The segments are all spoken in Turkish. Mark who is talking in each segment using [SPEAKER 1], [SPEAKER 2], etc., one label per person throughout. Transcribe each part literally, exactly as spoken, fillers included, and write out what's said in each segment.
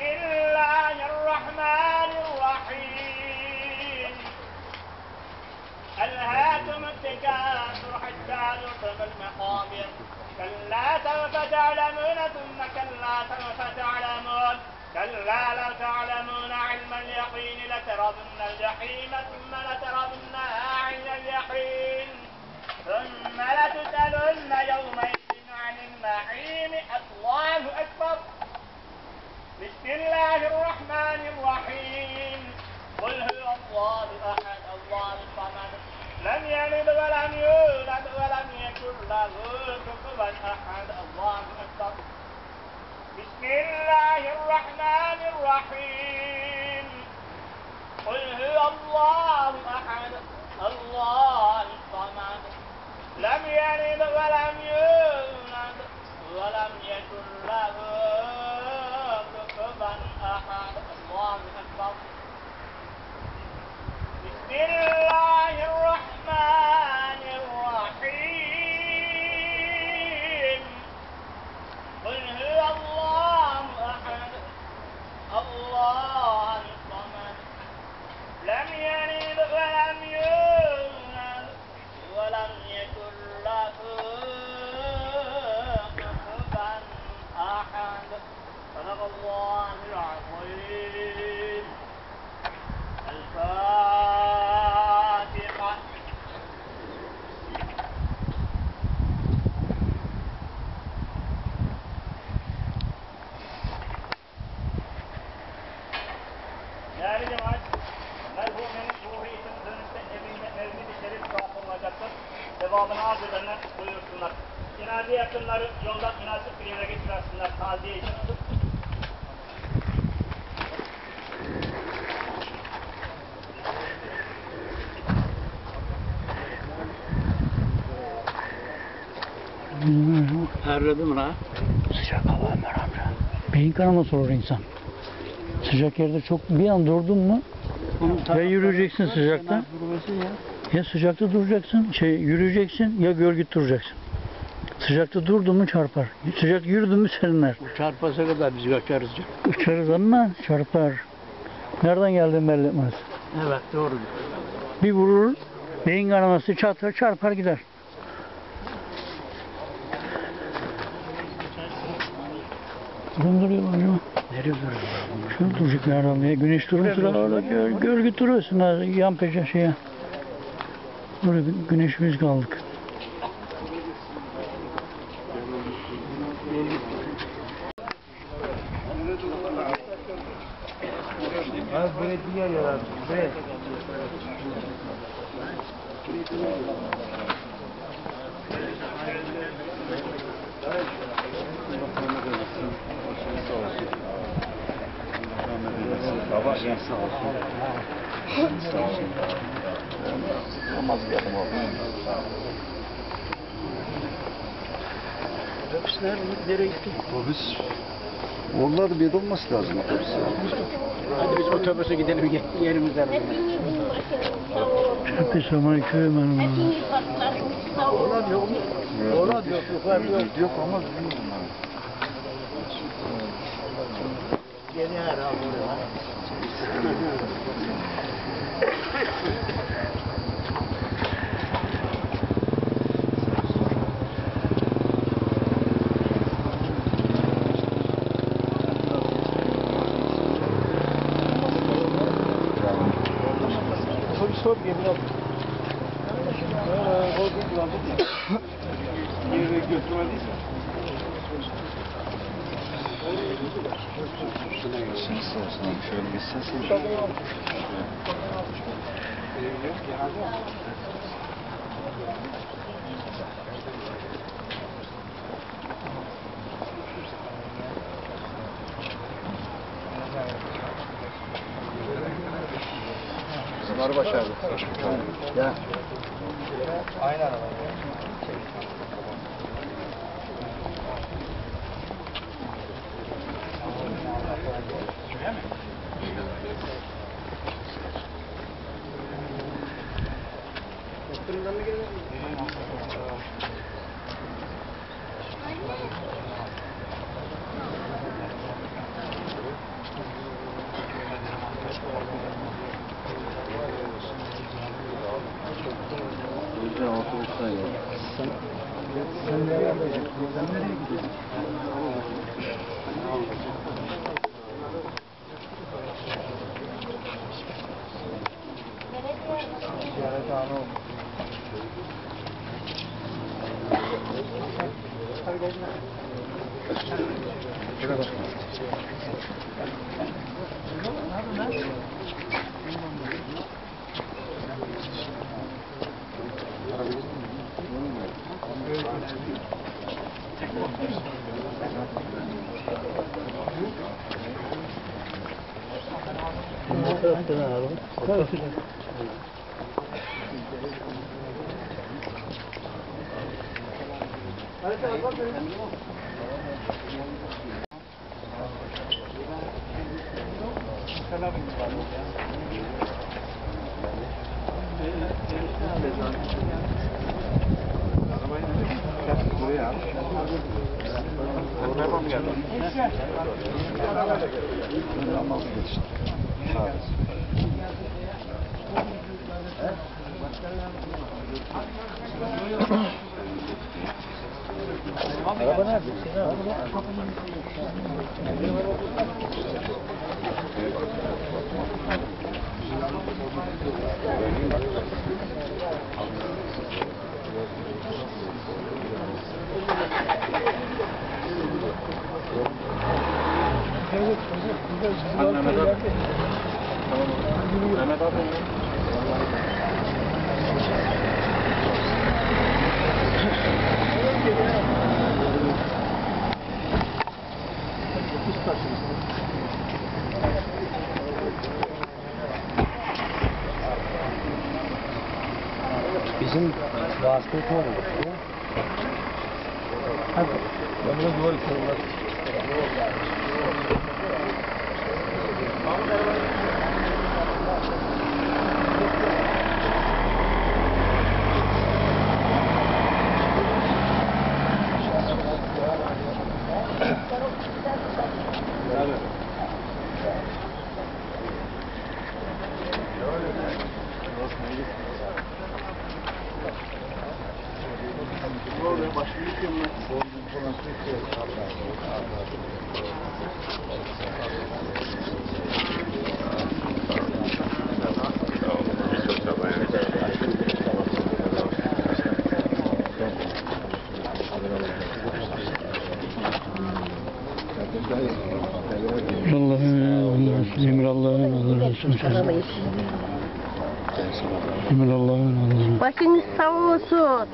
[SPEAKER 1] الله الرحمن الرحيم ألهاكم التكاثر حتى زرتم المقابر كلا سوف تعلمون ثم كلا سوف تعلمون كلا لو تعلمون علم اليقين لترون الجحيم ثم لترونها عين اليقين ثم لتسألن يومئذ عن النعيم. الله أكبر. بسم الله الرحمن الرحيم قل هو الله أحد الله الصمد لم يلد ولم يولد ولم يكن له كفوا أحد. الله أكبر. بسم الله الرحمن الرحيم قل هو الله أحد الله الصمد لم يلد ولم يولد ولم يكن له كفوا أحد. الله أكبر. بسم الله الرحمن الرحيم قل هو الله أحد الله الصمد لم يلد ولم يولد ولم يكن له كفوا أحد. صدق الله العظيم. الفاتحة. Değerli cemaat, merhumenin ruhu için dönüşte evine mevlid-i şerif yapılacaktır. Devamını arz edenler buyursunlar. Cenaze yakınları yoldan münasip bir yere geçirsinler taziye için.
[SPEAKER 2] Terledim lan.
[SPEAKER 3] Sıcak hava Ömer amca. Beyin kanaması olur insan. Sıcak yerde çok bir an durdun mu ya yürüyeceksin sıcakta
[SPEAKER 2] Ya.
[SPEAKER 3] ya sıcakta duracaksın şey yürüyeceksin ya gölge duracaksın. Sıcakta durdun mu çarpar. Sıcak yürüdün mü serinler.
[SPEAKER 2] Bu çarpasa kadar biz kaçarız.
[SPEAKER 3] Uçarız ama çarpar. Nereden geldiğin belli etmez.
[SPEAKER 2] Evet doğru.
[SPEAKER 3] Bir vurur beyin kanaması çatar çarpar gider. Durduruyorlar ya.
[SPEAKER 2] Nereye duruyor?
[SPEAKER 3] Şöyle duracak herhalde ya. Güneş durursa öyle göl, gölge duruyorsun ha. Yan peşe şeye. Böyle bir güneş biz kaldık.
[SPEAKER 2] Az böyle diğer yarar. Böyle.
[SPEAKER 4] Baba iyi sağ olsun. Sağ olsun. Olmaz bir adım oldu.
[SPEAKER 2] Otobüs nerede? Nereye gitti?
[SPEAKER 4] Otobüs. Onlar bir olması lazım otobüs.
[SPEAKER 2] Hadi biz otobüse gidelim yerimizden.
[SPEAKER 3] Çöpe saman köy benim.
[SPEAKER 2] Onlar yok mu? Onlar yok. Yukarı yok.
[SPEAKER 4] Yok ama bilmiyorum ben.
[SPEAKER 2] Yeni herhalde. Otobüs var gemi aldım. Eee, otobüs aldım. Yere götürmediyse.
[SPEAKER 4] Sen sağ olsun abi şöyle gitsen sen. Bunları başardık.
[SPEAKER 2] Ya.
[SPEAKER 4] Aynen abi.
[SPEAKER 2] Fırından mı geliyor?
[SPEAKER 4] Sen, sen nereye gideceksin? Sen nereye gidiyorsun? Ziyaret anı oldu. Şuraya bak. Ne taraftan abi? Karşıda. Buraya al. Oraya mı geldin? Araba nerede? Mehmet abi. Mehmet abi. Bizim vasıtı oldu. Hadi. Ben biraz duvar istiyorum.
[SPEAKER 3] Allah'ın Emir Allah'ın Allah Resulü. Emir Allah'ın Allah.
[SPEAKER 2] Başınız sağ olsun.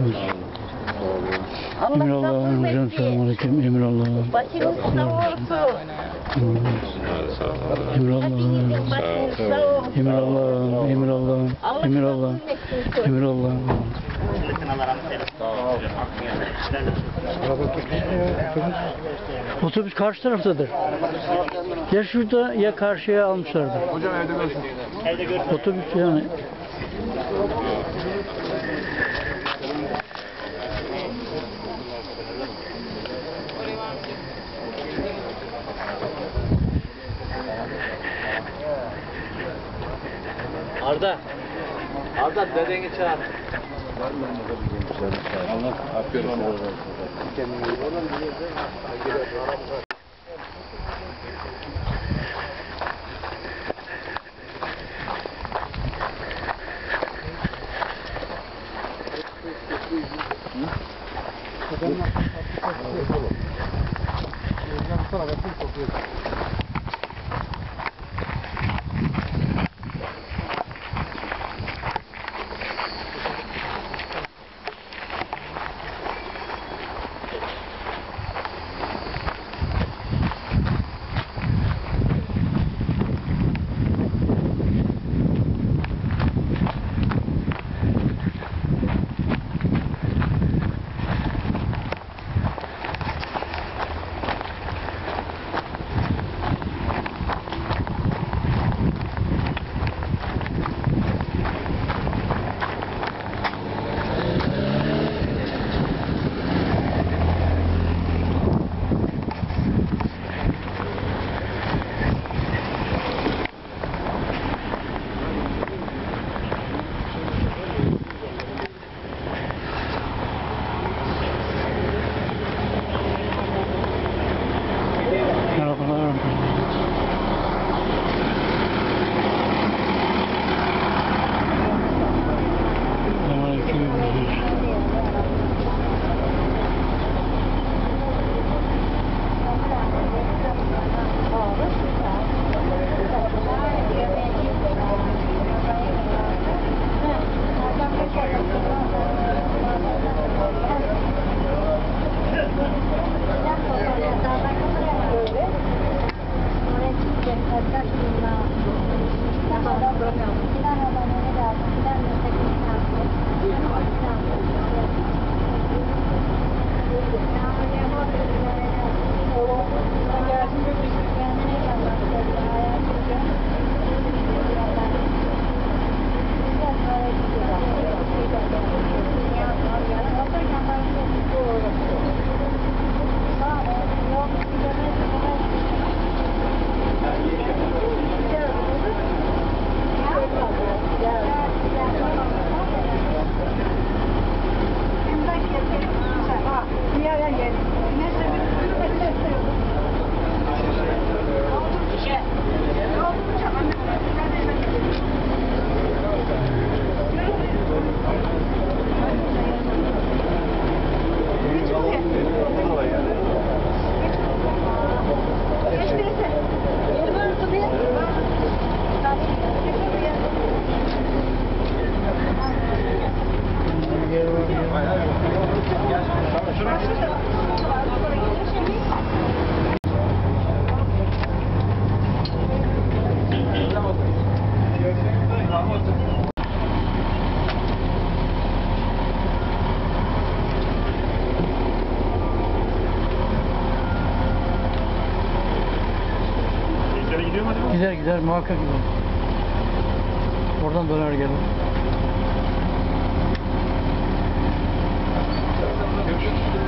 [SPEAKER 3] Emir
[SPEAKER 2] Allah
[SPEAKER 3] Allah'ın
[SPEAKER 2] kabul
[SPEAKER 3] hocam
[SPEAKER 2] etsin.
[SPEAKER 3] selamünaleyküm. Emir Allah'ın.
[SPEAKER 2] Başınız sağ olsun.
[SPEAKER 3] Emir Allah'ın.
[SPEAKER 2] Hepinizin başınız sağ olsun.
[SPEAKER 3] Emir Allah'ın. Emir Allah'ın.
[SPEAKER 2] Allah
[SPEAKER 3] Emir
[SPEAKER 2] kabul
[SPEAKER 3] Allah'ın.
[SPEAKER 2] etsin.
[SPEAKER 3] Emir Allah'ın. Otobüs karşı taraftadır. Ya şurada ya karşıya almışlardır.
[SPEAKER 4] Hocam evde görüşürüz.
[SPEAKER 1] Evde görüşürüz.
[SPEAKER 3] Otobüs yani.
[SPEAKER 5] Arda. Arda dedeni çağır.
[SPEAKER 4] Allah aferin sana.
[SPEAKER 3] Merhabalar. Selamünaleyküm. Gider gider muhakkak gider. Oradan döner gelir.
[SPEAKER 4] Görüşürüz.